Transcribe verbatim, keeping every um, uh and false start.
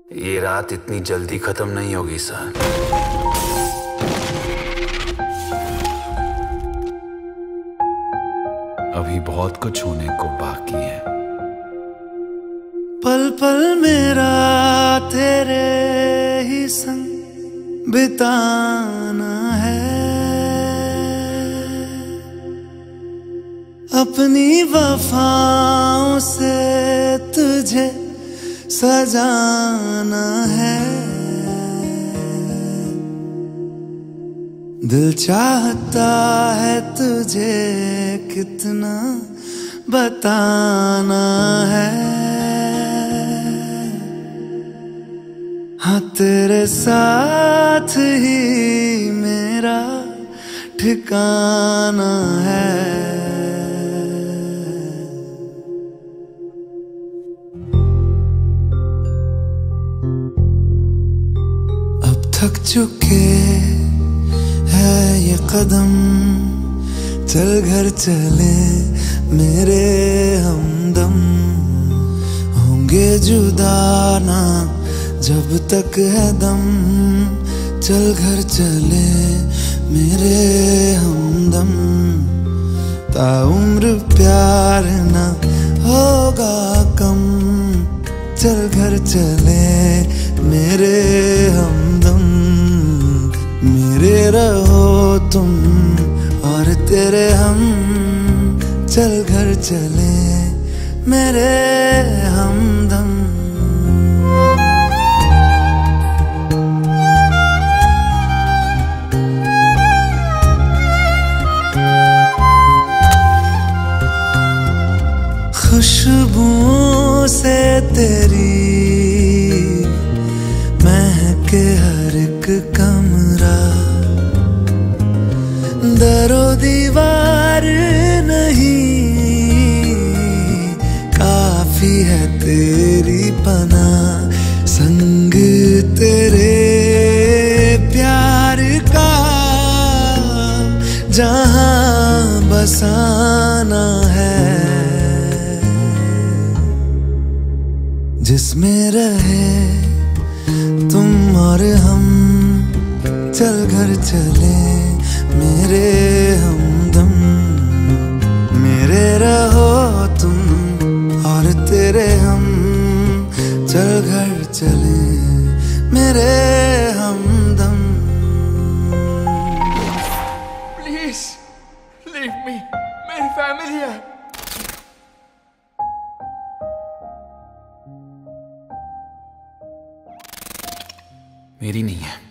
ये रात इतनी जल्दी खत्म नहीं होगी सर। अभी बहुत कुछ होने को बाकी है। पल पल मेरा तेरे ही संग बिताना है, अपनी वफाओं से तुझे सजाना है। दिल चाहता है तुझे कितना बताना है। हाँ तेरे साथ ही मेरा ठिकाना है। अब थक चुके है ये कदम, चल घर चले मेरे हमदम। होंगे जुदा ना जब तक है दम, चल घर चले मेरे हमदम। ताउम्र प्यार ना होगा कम, चल घर चले मेरे हमदम। मेरे रहो तुम और तेरे हम, चल घर चले मेरे हमदम। खुशबुओं से तेरी महके हर एक कमरा, दरो दीवार नहीं काफी है तेरी पना। संग तेरे प्यार का जहां बसाना है, जिसमें रहे तुम और हम, चल घर चले मेरे हमदम। मेरे रहो तुम और तेरे हम, चल घर चले मेरे हमदम। प्लीज लीव मी, मेरी फैमिली है। मेरी नहीं है।